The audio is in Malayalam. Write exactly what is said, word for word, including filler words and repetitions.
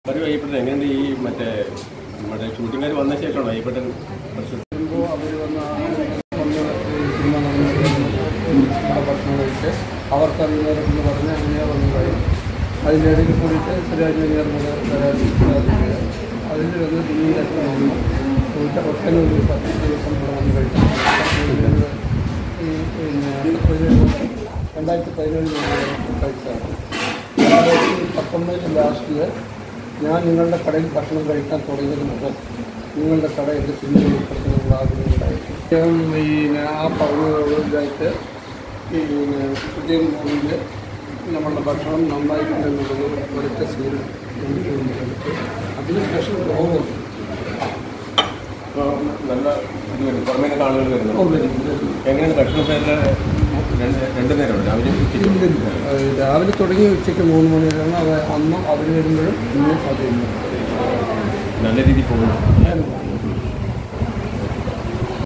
പറയൂ അയ്യപ്പൻ എങ്ങനെയുണ്ട് ഈ മറ്റേ നമ്മുടെ ഷൂട്ടിംഗുകാർ വന്ന ശേഷമാണോ അയ്യപ്പൻ വരുമ്പോൾ അവർ വന്ന് സിനിമ നമ്മുടെ ഭക്ഷണം കഴിച്ച് അവർക്കറിയുന്നവരെന്ന് പറഞ്ഞ് അങ്ങനെ വന്നു കഴിയും. അതിൻ്റെ ഇടയിൽ പോയിട്ട് സിരാജ് അതിൽ വന്ന് പിന്നീടൊക്കെ വന്നു പോയിട്ട് ഒട്ടന ഒരു പത്ത് ദിവസം ഇവിടെ വന്ന് കഴിച്ചു. ഈ പിന്നെ രണ്ടായിരത്തി പതിനേഴിൽ കഴിച്ചതാണ്. രണ്ടായിരത്തി പത്തൊമ്പതിൽ ലാസ്റ്റിൽ ഞാൻ നിങ്ങളുടെ കടയിൽ ഭക്ഷണം കഴിക്കാൻ തുടങ്ങിയത് മുതൽ നിങ്ങളുടെ കട എൻ്റെ സിനിമയിൽ ഉൾപ്പെടുത്തുന്നുള്ള ആഗ്രഹമുണ്ടായിരുന്നു. അദ്ദേഹം പിന്നെ ആ പറഞ്ഞതായിട്ട് പിന്നെ പുതിയ മൂവിയിൽ നമ്മളുടെ ഭക്ഷണം നന്നായിട്ടുണ്ടെന്നുള്ളത് ഒരൊറ്റ സീൻ അതിന് സ്പെഷ്യൽ ഗൗരവം നല്ല ഇത് വരും പുറമേ ആളുകൾ വരുന്നത് എങ്ങനെയാണ് ഭക്ഷണം പേരിൽ രണ്ട് നേരമുണ്ട് രാവിലെ രാവിലെ തുടങ്ങി ഉച്ചയ്ക്ക് മൂന്ന് മണി വരെയാണ് അത് അന്നും അവർ വരുമ്പോഴും ഇന്നും അത് നല്ല രീതിയിൽ പോകുന്നു.